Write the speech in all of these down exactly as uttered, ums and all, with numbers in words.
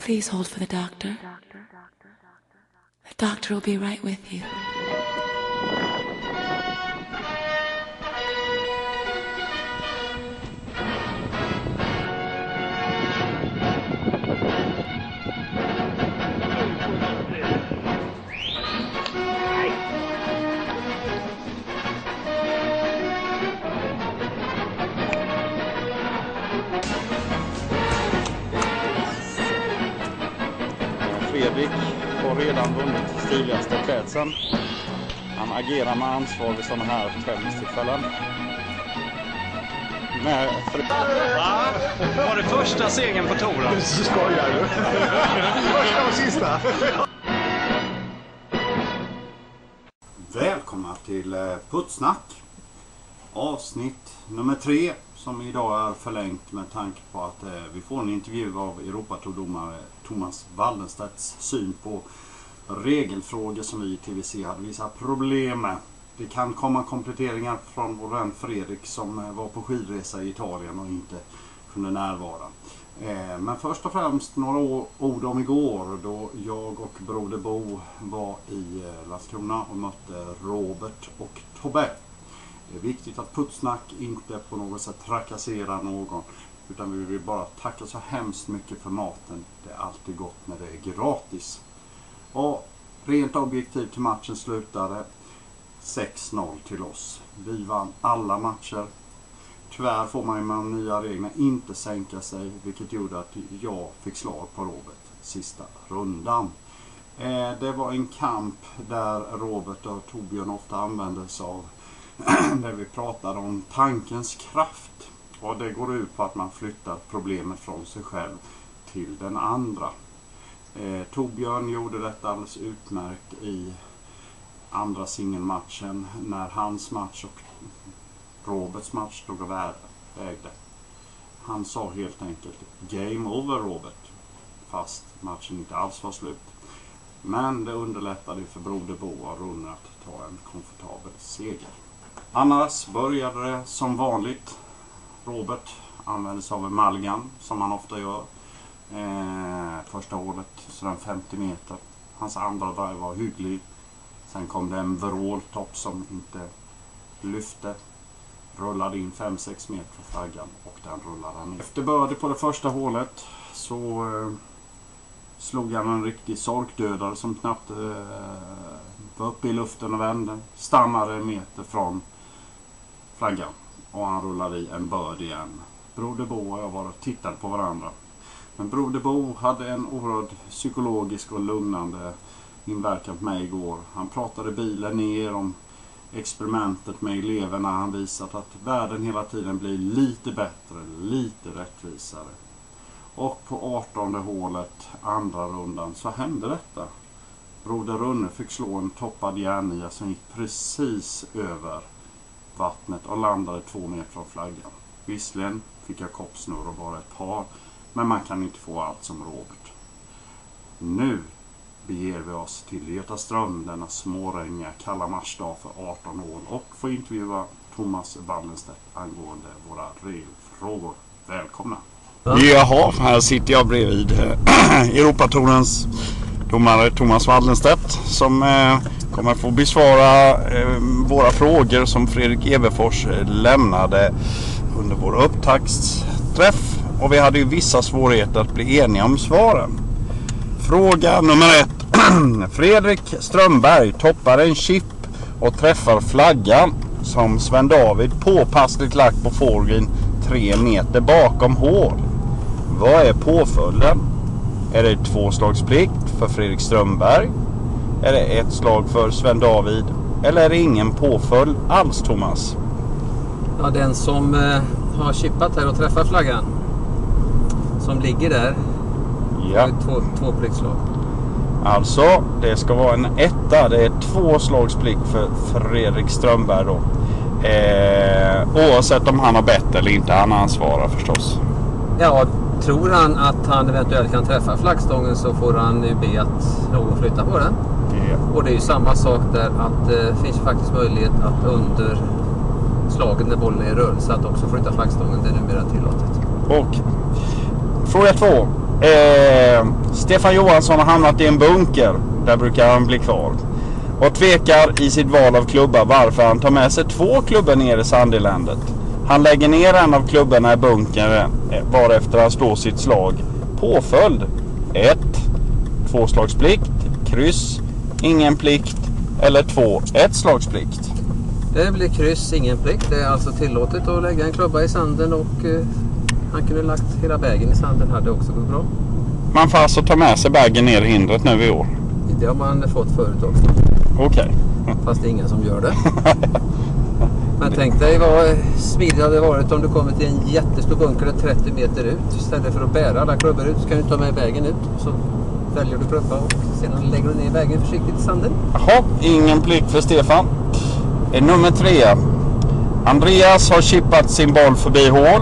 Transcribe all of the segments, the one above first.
Please hold for the doctor. The doctor will be right with you. Fredrik har redan vunnit stiligaste klädseln. Han agerar med ansvar vid sådana här tävlingstillfällen. Med Va? Var det första segern på touren? Du skojar du. Första och sista. Välkomna till Putsnack. Avsnitt nummer tre, som idag är förlängt med tanke på att eh, vi får en intervju av Europatourdomare Thomas Wallenstedts syn på regelfrågor som vi i T V C hade vissa problem med. Det kan komma kompletteringar från vår vän Fredrik som eh, var på skidresa i Italien och inte kunde närvara. Eh, men först och främst några ord om igår då jag och Broder Bo var i eh, Landskrona och mötte Robert och Tobbe. Det är viktigt att Putsnack inte på något sätt trakasserar någon, utan vi vill bara tacka så hemskt mycket för maten. Det är alltid gott när det är gratis. Och rent objektivt till matchen slutade sex noll till oss. Vi vann alla matcher. Tyvärr får man ju med de nya reglerna inte sänka sig, vilket gjorde att jag fick slag på Robert sista rundan. Eh, det var en kamp där Robert och Torbjörn ofta använde sig av där vi pratade om tankens kraft, och det går ut på att man flyttar problemet från sig själv till den andra. Eh, Torbjörn gjorde detta alldeles utmärkt i andra singelmatchen när hans match och Roberts match stod och vägde. Han sa helt enkelt game over Robert, fast matchen inte alls var slut. Men det underlättade för Broder Bo och Runne att ta en komfortabel seger. Annars började det som vanligt. Robert använde sig av en Malgan som han ofta gör. Eh, första hålet sådär femtio meter. Hans andra drive var hygglig. Sen kom det en vråltopp som inte lyfte. Rullade in fem sex meter från flaggan och den rullade han in. Efter börde på det första hålet så eh, slog han en riktig sorkdödare som knappt eh, var uppe i luften och vände. Stannade en meter från flaggan och han rullade i en börd igen. Broder Bo och jag var och tittade på varandra. Men Broder Bo hade en oerhörd psykologisk och lugnande inverkan på mig igår. Han pratade bilen ner om experimentet med eleverna. Han visat att världen hela tiden blir lite bättre, lite rättvisare. Och på artonde hålet, andra rundan, så hände detta. Broder Runne fick slå en toppad järnia som gick precis över vattnet och landade två meter från flaggan. Visserligen fick jag koppsnurr och bara ett par, men man kan inte få allt som Robert. Nu beger vi oss till Götaström denna småregniga kalla marsdag för arton hål och får intervjua Thomas Wallenstedt angående våra regelfrågor. Välkomna! Jaha, här sitter jag bredvid Europatourens domare Thomas Wallenstedt som eh, kommer få besvara eh, våra frågor som Fredrik Everfors eh, lämnade under vår upptaktsträff, och vi hade ju vissa svårigheter att bli eniga om svaren. Fråga nummer ett. Fredrik Strömberg toppar en chip och träffar flaggan som Sven David påpassligt lagt på fårgreen tre meter bakom hål. Vad är påföljden? Är det tvåslagsplikt för Fredrik Strömberg? Är det ett slag för Sven David? Eller är det ingen påföljd alls, Thomas? Ja, den som eh, har chippat här och träffar flaggan som ligger där, ja. Är två, två pliktslag. Alltså, det ska vara en etta. Det är två slagsplikt för Fredrik Strömberg då. Eh, oavsett om han har bett eller inte, han ansvarar förstås. Ja, tror han att han eventuellt kan träffa flaggstången så får han nu be att någon flytta på den. Ja. Och det är ju samma sak där, att det eh, finns faktiskt möjlighet att under slagen när bollen är i rörelse att också flytta flaggstången. Det är numera tillåtet. Och fråga två. Eh, Stefan Johansson har hamnat i en bunker. Där brukar han bli kvar. Och tvekar i sitt val av klubbar varför han tar med sig två klubbar ner i Sandyländet. Han lägger ner en av klubbarna i bunkern varefter han slår sitt slag. Påföljd ett. Tvåslagsplikt, kryss, ingen plikt eller två, ett slagsplikt. Det blir kryss, ingen plikt. Det är alltså tillåtet att lägga en klubba i sanden och eh, han kunde lagt hela vägen i sanden, hade också gått bra. Man får alltså ta med sig bagen ner i hindret nu i år. Det har man fått förut också. Okej. Okay. Fast det är ingen som gör det. Men tänk dig vad smidigt det hade varit om du kommer till en jättestor bunker trettio meter ut. Istället för att bära alla klubbor ut så kan du ta med vägen ut. Så väljer du klubba och sedan lägger du ner vägen försiktigt i sanden. Jaha, ingen plikt för Stefan. Nummer tre. Andreas har chippat sin boll förbi hål.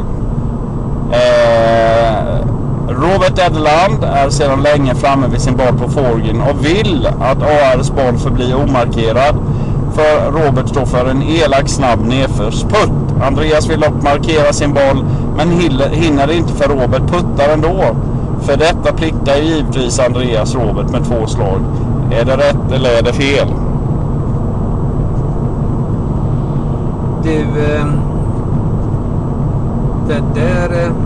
Eh, Robert Edeland är sedan länge framme vid sin boll på forgen och vill att A R:s boll förblir omarkerad. För Robert står för en elak snabb nedförsputt. Andreas vill dock markera sin boll men hinner inte för Robert puttar ändå. För detta pliktar givetvis Andreas Robert med två slag. Är det rätt eller är det fel? Du, eh, det där eh,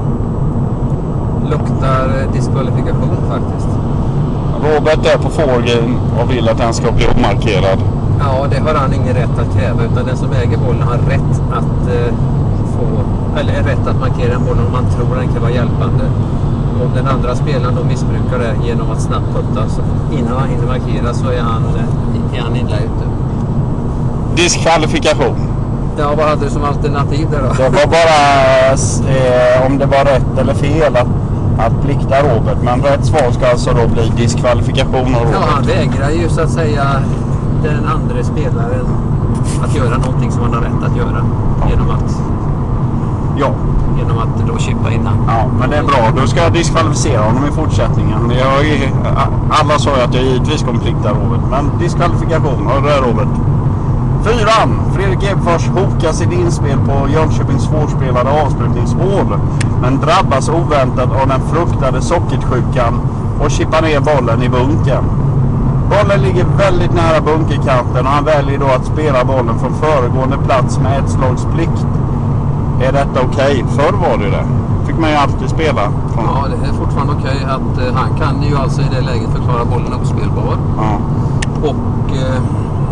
luktar diskvalifikation faktiskt. Robert är på forgen och vill att den ska bli omarkerad. Ja, det har han ingen rätt att kräva, utan den som äger bollen har rätt att eh, få, eller är rätt att markera en boll om man tror den kan vara hjälpande. Om den andra spelaren då missbrukar det genom att snabbt putta så innan han hinner markera så är han, är han illa ute. Diskvalifikation. Ja, vad hade du som alternativ där då? Det var bara eh, om det var rätt eller fel att, att plikta Robert. Men rätt svar ska alltså då bli diskvalifikation av Robert. Ja, han vägrar ju så att säga den andra spelaren att göra någonting som han har rätt att göra. Ja. Genom att ja. Genom att då chippa innan. Ja, men det är bra. Då ska jag diskvalificera honom i fortsättningen. Jag är, alla sa ju att jag givetvis kommer plikta Robert. Men diskvalifikation, hör det Robert. Fyran. Fredrik Ebfors hokar sitt inspel på Jönköpings svårspelade avslutningshål. Men drabbas oväntat av den fruktade sockersjukan och chippar ner bollen i bunken. Bollen ligger väldigt nära bunkerkanten och han väljer då att spela bollen från föregående plats med ett slags plikt. Är detta okej? Okay? Förr var det det. Fick man ju alltid spela. Från... Ja, det är fortfarande okej okay att uh, han kan ju alltså i det läget förklara bollen uppspelbar. Ja. Och uh,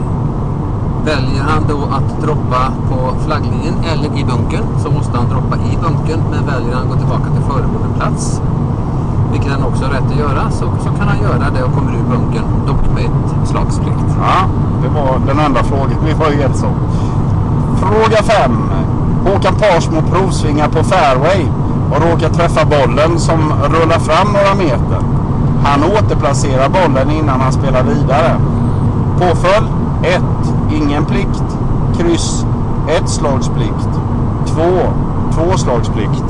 väljer han då att droppa på flagglinjen eller i bunkern så måste han droppa i bunkern, men väljer han gå tillbaka till föregående plats, vilket han också har rätt att göra, så, så kan han göra det och kommer ur bunkern, dock med ett slagsplikt. Ja, det var den enda frågan vi var helt så. Fråga fem. Håkan Parsmo provsvingar på fairway och råkar träffa bollen som rullar fram några meter. Han återplacerar bollen innan han spelar vidare. Påföljd ett. Ingen plikt. Kryss. ett slagsplikt. två. två slagsplikt.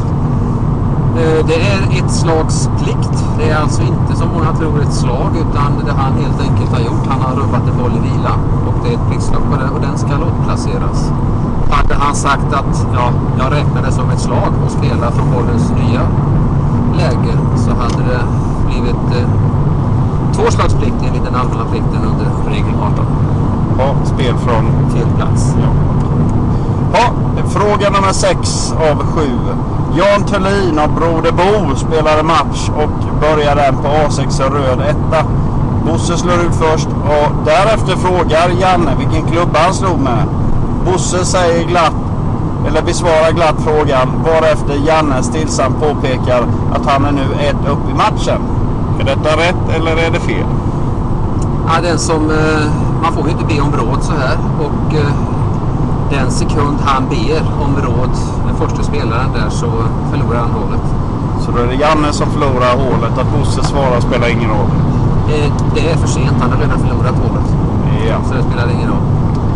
Det är ett slagsplikt. Det är alltså inte som många tror ett slag, utan det han helt enkelt har gjort. Han har rubbat en boll i vila och det är ett pliktslag på det och den ska återplaceras. Hade han sagt att ja, jag räknar det som ett slag och spelar från bollens nya läge så hade det blivit eh, två slagsplikt enligt den allmänna plikten under regel arton. Ja, spel från fel plats. Ja. Ja, fråga nummer sex av sju. Jan Thulin och Broder Bo spelade match och börjar den på A sex och röd etta. Bosse slår ut först och därefter frågar Janne vilken klubb han slog med. Bosse säger glatt, eller besvarar glatt frågan, varefter Janne stillsamt påpekar att han är nu ett upp i matchen. Är detta rätt eller är det fel? Ja, den som, eh, man får ju inte be om råd så här och eh, den sekund han ber om råd, den första spelaren där, så förlorar han hålet. Så då är det Janne som förlorar hålet, att Bosse svarar spelar ingen roll? Eh, det är för sent, han har redan förlorat hålet. Ja. Så det spelar ingen roll.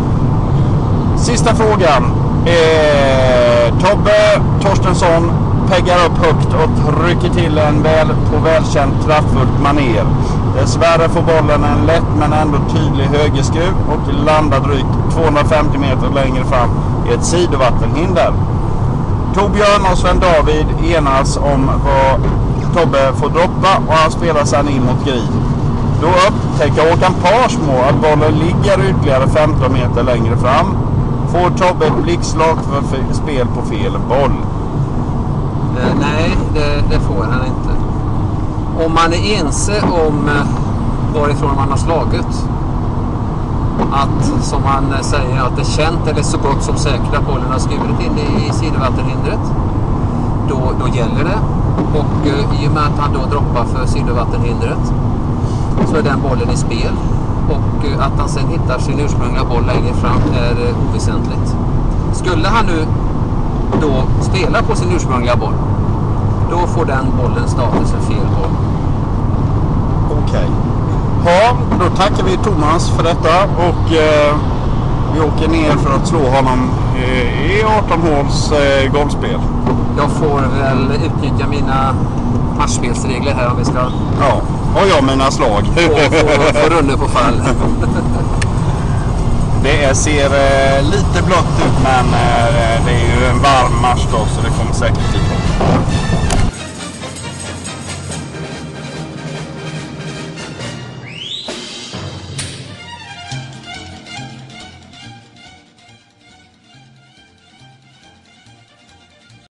Sista frågan. Eh, Tobbe Torstensson peggar upp högt och trycker till en väl på välkänt kraftfullt maner. Dessvärre får bollen en lätt men ändå tydlig högerskruv och landar drygt tvåhundrafemtio meter längre fram i ett sidovattenhinder. Torbjörn och Sven David enas om vad Tobbe får droppa och han spelar sedan in mot Grid. Då upptäcker Håkan Parsmo att bollen ligger ytterligare femton meter längre fram. Får Tobbe ett blickslag för spel på fel boll? Eh, nej, det, det får han inte. Om man är ense om eh, varifrån man har slagit, att som man säger att det är känt eller så gott som säkert att bollen har skurit in i sidovattenhindret, då, då gäller det. Och eh, i och med att han då droppar för sidovattenhindret så är den bollen i spel. Och eh, att han sen hittar sin ursprungliga boll längre fram är eh, oväsentligt. Skulle han nu då spela på sin ursprungliga boll, då får den bollen statusen fel boll. Okej. Okay. Ja, då tackar vi Thomas för detta och eh, vi åker ner för att slå honom eh, i arton håls eh, golfspel. Jag får väl utnyttja mina matchspelsregler här om vi ska... Ja, och jag mina slag. Få, få, få runder på fall. Det ser eh, lite blött ut men eh, det är ju en varm match då så det kommer säkert bli bra.